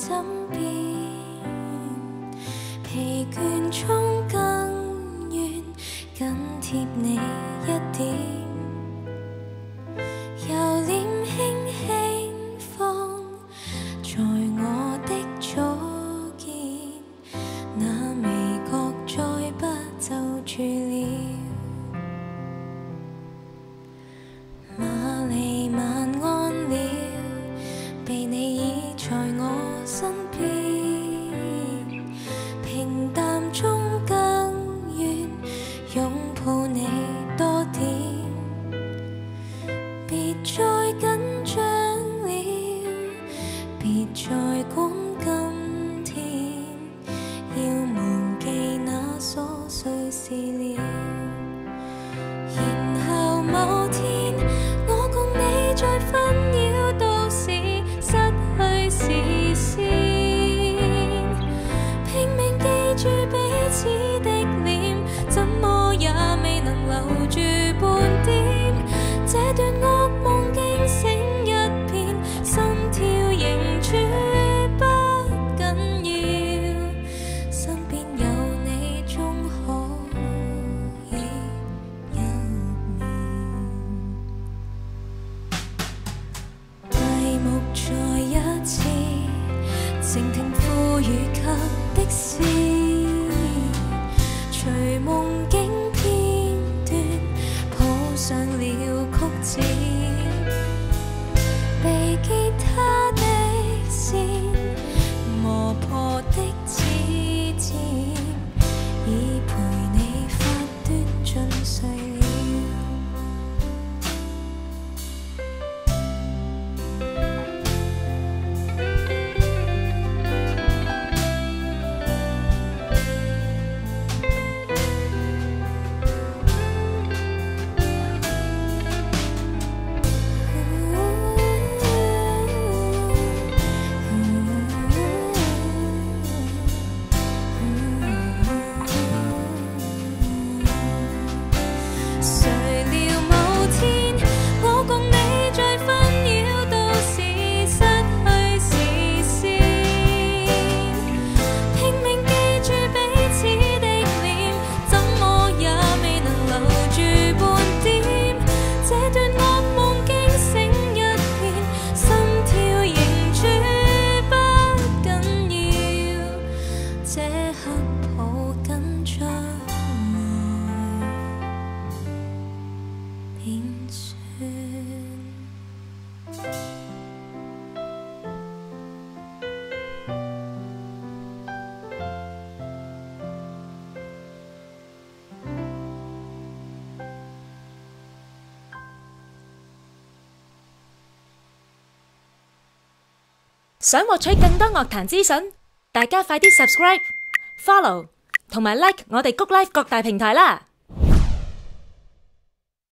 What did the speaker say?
身邊，疲倦中更願緊貼你一點，右臉輕輕放在我的左肩，那微角再不皺住了。瑪麗晚安了，被你倚在我身邊，平淡中更願擁抱你多點，別再緊張了，別再管今天，要忘記那瑣碎事了。然後某天，我共你在紛擾都市失去視線，拼命記住彼此的臉，怎麼也未能留住半點。這段噩夢驚醒一片，心跳仍住不緊要，身邊有你終可以入眠。閉目再一次，靜聽賦予給的詩，隨夢境片段譜上了曲子，被吉他的線磨破的指尖，已陪你發端盡碎了。誰料某天，我共你在紛擾都市失去視線，拼命記住彼此的臉，怎麼也未能留住半點。這段噩夢驚醒一片，心跳仍住不緊要，這刻抱緊將來便算。 想獲取更多樂壇資訊，大家快啲 subscribe、follow 同埋 like 我哋谷 Life 各大平台啦！